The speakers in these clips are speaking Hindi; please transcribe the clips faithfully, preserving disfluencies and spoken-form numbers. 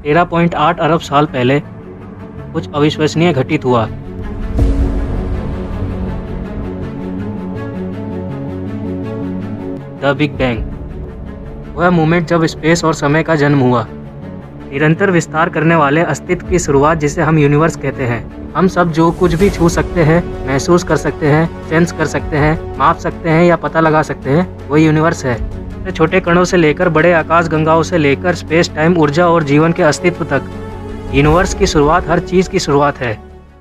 तेरह पॉइंट आठ अरब साल पहले कुछ अविश्वसनीय घटित हुआ। द बिग बैंग, वह मोमेंट जब स्पेस और समय का जन्म हुआ। निरंतर विस्तार करने वाले अस्तित्व की शुरुआत, जिसे हम यूनिवर्स कहते हैं। हम सब जो कुछ भी छू सकते हैं, महसूस कर सकते हैं, सेंस कर सकते हैं, माप सकते हैं या पता लगा सकते हैं, वही यूनिवर्स है। छोटे कणों से लेकर बड़े आकाश गंगाओं से लेकर स्पेस टाइम, ऊर्जा और जीवन के अस्तित्व तक, यूनिवर्स की शुरुआत हर चीज की शुरुआत है।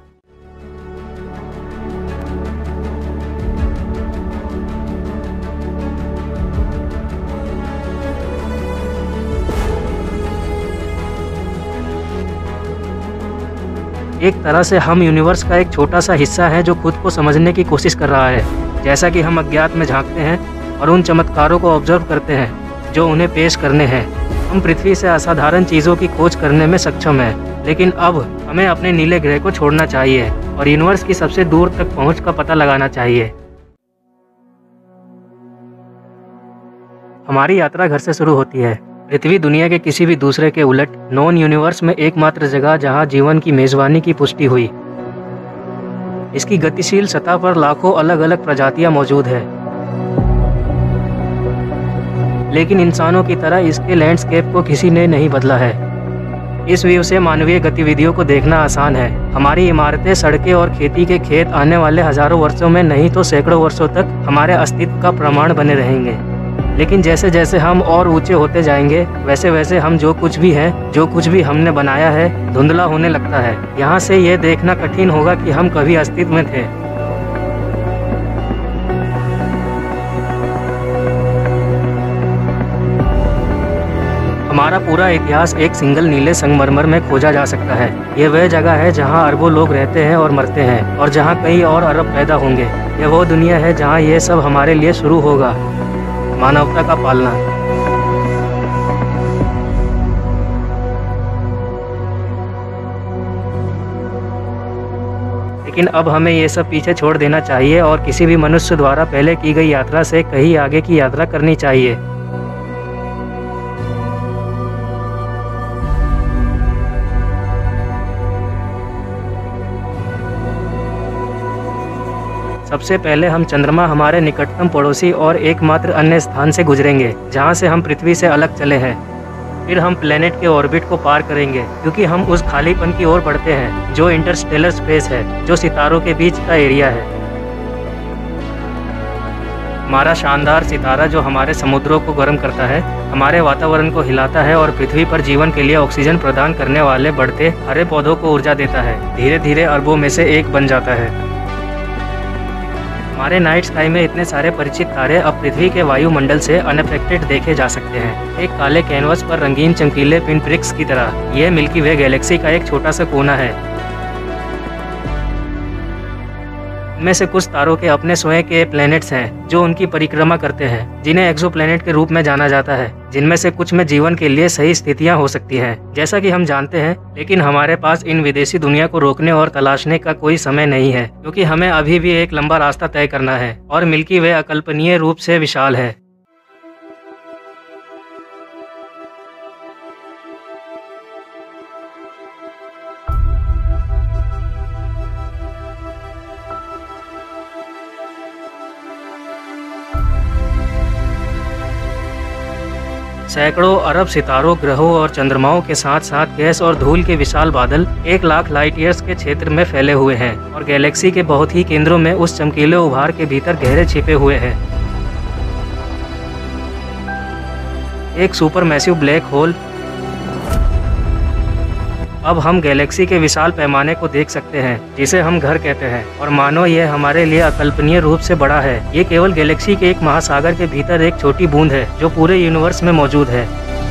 एक तरह से हम यूनिवर्स का एक छोटा सा हिस्सा है जो खुद को समझने की कोशिश कर रहा है। जैसा कि हम अज्ञात में झांकते हैं और उन चमत्कारों को ऑब्जर्व करते हैं जो उन्हें पेश करने हैं। हम पृथ्वी से असाधारण चीज़ों की खोज करने में सक्षम हैं, लेकिन अब हमें अपने नीले ग्रह को छोड़ना चाहिए और यूनिवर्स की सबसे दूर तक पहुंच का पता लगाना चाहिए। हमारी यात्रा घर से शुरू होती है। पृथ्वी दुनिया के किसी भी दूसरे के उलट नॉन यूनिवर्स में एकमात्र जगह जहां जीवन की मेजबानी की पुष्टि हुई। इसकी गतिशील सतह पर लाखों अलग अलग प्रजातियां मौजूद है, लेकिन इंसानों की तरह इसके लैंडस्केप को किसी ने नहीं बदला है। इस व्यू से मानवीय गतिविधियों को देखना आसान है। हमारी इमारतें, सड़कें और खेती के खेत आने वाले हजारों वर्षों में नहीं तो सैकड़ों वर्षों तक हमारे अस्तित्व का प्रमाण बने रहेंगे। लेकिन जैसे जैसे हम और ऊंचे होते जाएंगे, वैसे वैसे हम जो कुछ भी हैं, जो कुछ भी हमने बनाया है, धुंधला होने लगता है। यहाँ से यह देखना कठिन होगा कि हम कभी अस्तित्व में थे। हमारा पूरा इतिहास एक सिंगल नीले संगमरमर में खोजा जा सकता है। यह वह जगह है जहाँ अरबों लोग रहते हैं और मरते हैं, और जहाँ कई और अरब पैदा होंगे। यह वो दुनिया है जहाँ यह सब हमारे लिए शुरू होगा, मानवता का पालना। लेकिन अब हमें ये सब पीछे छोड़ देना चाहिए और किसी भी मनुष्य द्वारा पहले की गई यात्रा से कहीं आगे की यात्रा करनी चाहिए। सबसे पहले हम चंद्रमा, हमारे निकटतम पड़ोसी और एकमात्र अन्य स्थान से गुजरेंगे जहां से हम पृथ्वी से अलग चले हैं। फिर हम प्लेनेट के ऑर्बिट को पार करेंगे, क्योंकि हम उस खालीपन की ओर बढ़ते हैं जो इंटरस्टेलर स्पेस है, जो सितारों के बीच का एरिया है। हमारा शानदार सितारा जो हमारे समुद्रों को गर्म करता है, हमारे वातावरण को हिलाता है और पृथ्वी पर जीवन के लिए ऑक्सीजन प्रदान करने वाले बढ़ते हरे पौधों को ऊर्जा देता है, धीरे धीरे अरबों में से एक बन जाता है। हमारे नाइट स्काई में इतने सारे परिचित तारे अब पृथ्वी के वायुमंडल से अनअफेक्टेड देखे जा सकते हैं, एक काले कैनवस पर रंगीन चमकीले पिनप्रिक्स की तरह। यह मिल्की वे गैलेक्सी का एक छोटा सा कोना है। इनमें से कुछ तारों के अपने स्वयं के प्लैनेट्स हैं जो उनकी परिक्रमा करते हैं, जिन्हें एक्सोप्लैनेट के रूप में जाना जाता है। जिनमें से कुछ में जीवन के लिए सही स्थितियां हो सकती हैं, जैसा कि हम जानते हैं। लेकिन हमारे पास इन विदेशी दुनिया को रोकने और तलाशने का कोई समय नहीं है, क्योंकि हमें अभी भी एक लंबा रास्ता तय करना है और मिल्की वे अकल्पनीय रूप से विशाल है। सैकड़ों अरब सितारों, ग्रहों और चंद्रमाओं के साथ साथ गैस और धूल के विशाल बादल एक लाख लाइट ईयर्स के क्षेत्र में फैले हुए हैं और गैलेक्सी के बहुत ही केंद्रों में उस चमकीले उभार के भीतर गहरे छिपे हुए हैं। एक सुपरमैसिव ब्लैक होल। अब हम गैलेक्सी के विशाल पैमाने को देख सकते हैं, जिसे हम घर कहते हैं, और मानो यह हमारे लिए अकल्पनीय रूप से बड़ा है। ये केवल गैलेक्सी के एक महासागर के भीतर एक छोटी बूंद है जो पूरे यूनिवर्स में मौजूद है।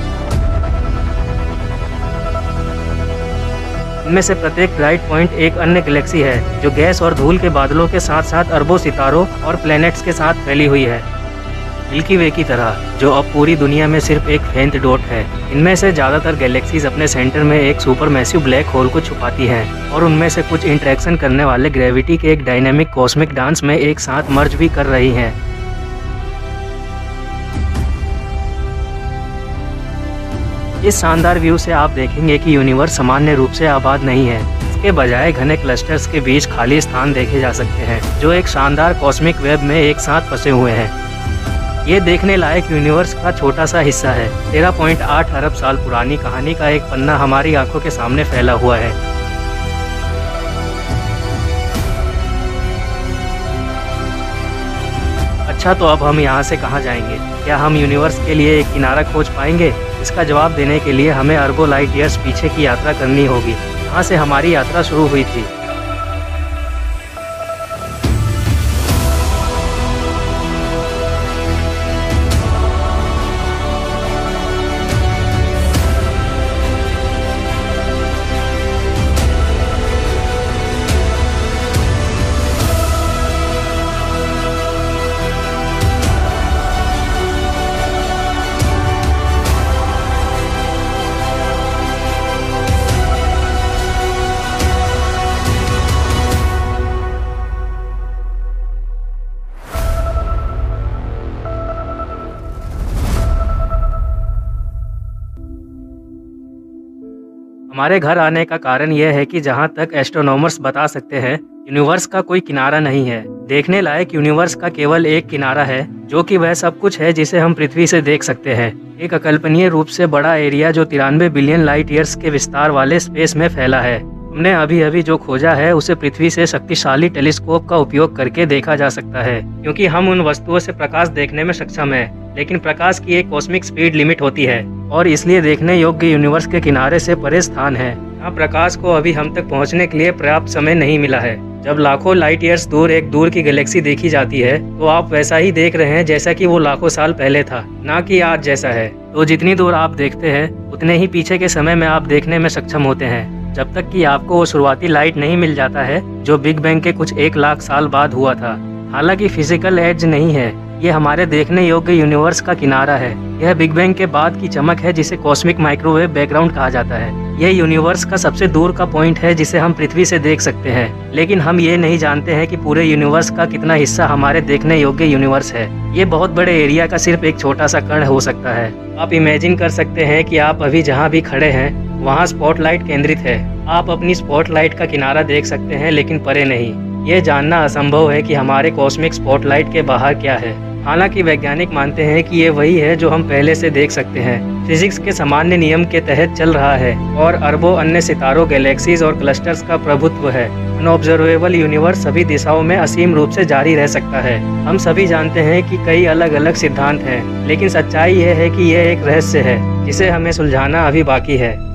इनमें से प्रत्येक ब्राइट पॉइंट एक अन्य गैलेक्सी है जो गैस और धूल के बादलों के साथ साथ अरबों सितारों और प्लैनेट्स के साथ फैली हुई है, मिल्की वे की तरह, जो अब पूरी दुनिया में सिर्फ एक फेंट डॉट है। इनमें से ज़्यादातर गैलेक्सीज अपने सेंटर में एक सुपरमैसिव ब्लैक होल को छुपाती हैं और उनमें से कुछ इंटरेक्शन करने वाले ग्रेविटी के एक डायनेमिक कॉस्मिक डांस में एक साथ मर्ज भी कर रही हैं। इस शानदार व्यू से आप देखेंगे कि यूनिवर्स सामान्य रूप से आबाद नहीं है। इसके बजाय घने क्लस्टर्स के बीच खाली स्थान देखे जा सकते हैं जो एक शानदार कॉस्मिक वेब में एक साथ फंसे हुए हैं। ये देखने लायक यूनिवर्स का छोटा सा हिस्सा है। तेरह पॉइंट आठ अरब साल पुरानी कहानी का एक पन्ना हमारी आंखों के सामने फैला हुआ है। अच्छा, तो अब हम यहाँ से कहाँ जाएंगे? क्या हम यूनिवर्स के लिए एक किनारा खोज पाएंगे? इसका जवाब देने के लिए हमें अरबों लाइट ईयर्स पीछे की यात्रा करनी होगी, जहाँ से हमारी यात्रा शुरू हुई थी। हमारे घर आने का कारण यह है कि जहाँ तक एस्ट्रोनॉमर्स बता सकते हैं, यूनिवर्स का कोई किनारा नहीं है। देखने लायक यूनिवर्स का केवल एक किनारा है, जो कि वह सब कुछ है जिसे हम पृथ्वी से देख सकते हैं। एक अकल्पनीय रूप से बड़ा एरिया जो तिरानवे बिलियन लाइट ईयर्स के विस्तार वाले स्पेस में फैला है। हमने अभी अभी जो खोजा है उसे पृथ्वी से शक्तिशाली टेलीस्कोप का उपयोग करके देखा जा सकता है, क्योंकि हम उन वस्तुओं से प्रकाश देखने में सक्षम हैं। लेकिन प्रकाश की एक कॉस्मिक स्पीड लिमिट होती है और इसलिए देखने योग्य यूनिवर्स के किनारे से परे स्थान है जहाँ प्रकाश को अभी हम तक पहुँचने के लिए पर्याप्त समय नहीं मिला है। जब लाखों लाइट ईयर्स दूर एक दूर की गैलेक्सी देखी जाती है तो आप वैसा ही देख रहे हैं जैसा कि वो लाखों साल पहले था, ना कि आज जैसा है। तो जितनी दूर आप देखते हैं उतने ही पीछे के समय में आप देखने में सक्षम होते हैं, जब तक कि आपको वो शुरुआती लाइट नहीं मिल जाता है जो बिग बैंग के कुछ एक लाख साल बाद हुआ था। हालांकि फिजिकल एज नहीं है, ये हमारे देखने योग्य यूनिवर्स का किनारा है। यह बिग बैंग के बाद की चमक है जिसे कॉस्मिक माइक्रोवेव बैकग्राउंड कहा जाता है। यह यूनिवर्स का सबसे दूर का पॉइंट है जिसे हम पृथ्वी से देख सकते हैं, लेकिन हम ये नहीं जानते हैं कि पूरे यूनिवर्स का कितना हिस्सा हमारे देखने योग्य यूनिवर्स है। ये बहुत बड़े एरिया का सिर्फ एक छोटा सा कण हो सकता है। आप इमेजिन कर सकते हैं कि आप अभी जहाँ भी खड़े हैं वहाँ स्पॉटलाइट केंद्रित है। आप अपनी स्पॉटलाइट का किनारा देख सकते हैं, लेकिन परे नहीं। ये जानना असंभव है कि हमारे कॉस्मिक स्पॉटलाइट के बाहर क्या है। हालांकि वैज्ञानिक मानते हैं कि ये वही है जो हम पहले से देख सकते हैं। फिजिक्स के सामान्य नियम के तहत चल रहा है और अरबों अन्य सितारों, गैलेक्सीज और क्लस्टर्स का प्रभुत्व है। अनऑब्जर्वेबल यूनिवर्स सभी दिशाओं में असीम रूप से जारी रह सकता है। हम सभी जानते हैं कि कई अलग अलग सिद्धांत हैं, लेकिन सच्चाई यह है कि यह एक रहस्य है जिसे हमें सुलझाना अभी बाकी है।